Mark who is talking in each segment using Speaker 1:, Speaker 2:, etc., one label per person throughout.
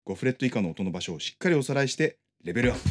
Speaker 1: 5フレット以下の音の場所をしっかりおさらいしてレベルアップ。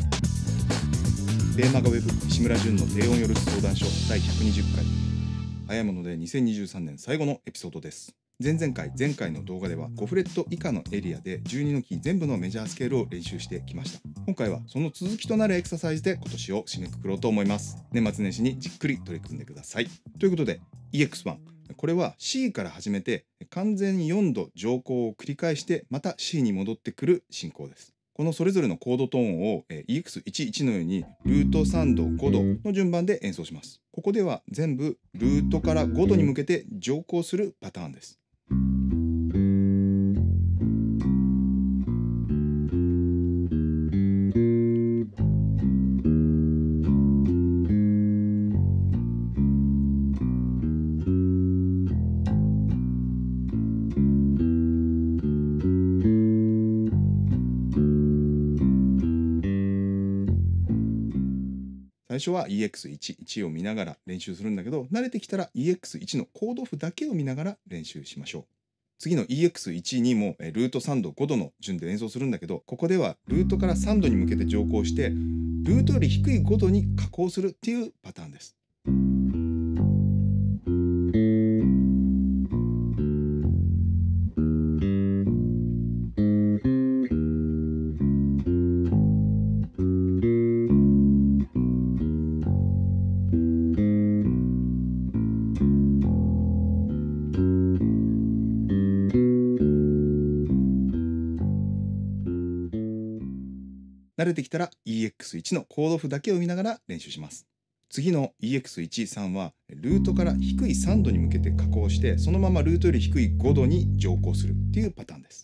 Speaker 1: ベーマガウェブ石村淳の低音よる相談所第120回。早いもので2023年最後のエピソードです。前回の動画では5フレット以下のエリアで12のキー全部のメジャースケールを練習してきました。今回はその続きとなるエクササイズで今年を締めくくろうと思います。年末年始にじっくり取り組んでください。ということで EX1、これは C から始めて完全に4度乗降を繰り返してまた C に戻ってくる進行です。このそれぞれのコードトーンを EX11 のようにルート3度5度の順番で演奏します。ここでは全部ルートから5度に向けて乗降するパターンです。最初は EX1 を見ながら練習するんだけど、慣れてきたら EX1 のコード譜だけを見ながら練習しましょう。次の EX12 もルート3度5度の順で演奏するんだけど、ここではルートから3度に向けて乗降してルートより低い5度に下降するっていうパターンです。慣れてきたら EX1 のコード譜だけを見ながら練習します。次の EX13 はルートから低い3度に向けて下降してそのままルートより低い5度に乗降するっていうパターンです。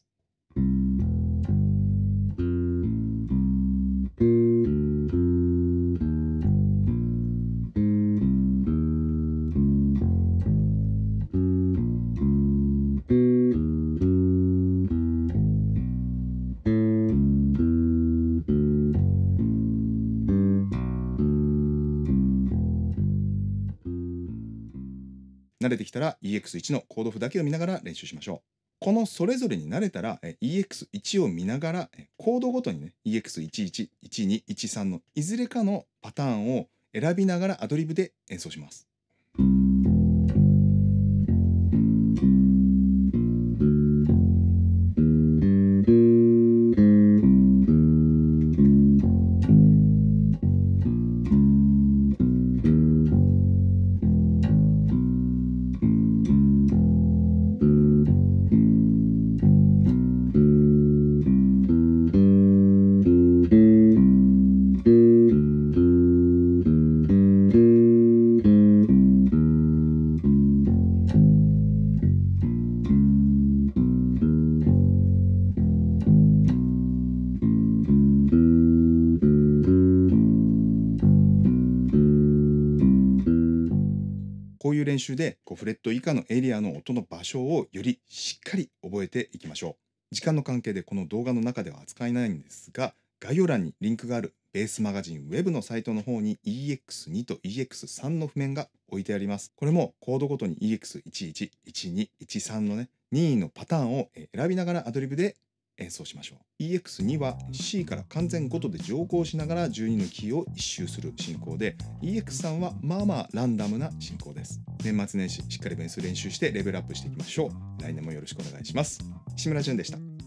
Speaker 1: 慣れてきたら EX1 のコード譜だけを見ながら練習しましょう。このそれぞれに慣れたら EX1 を見ながらコードごとにね EX11、12、13のいずれかのパターンを選びながらアドリブで演奏します。こういう練習で5フレット以下のエリアの音の場所をよりしっかり覚えていきましょう。時間の関係でこの動画の中では扱えないんですが、概要欄にリンクがあるベースマガジンウェブのサイトの方に EX2 と EX3 の譜面が置いてあります。これもコードごとに EX11、12、13のね、任意のパターンを選びながらアドリブで演奏しましょう。EX2 は C から完全5度で乗降しながら12のキーを一周する進行で、EX3 はまあまあランダムな進行です。年末年始しっかりベース練習してレベルアップしていきましょう。来年もよろしくお願いします。石村淳でした。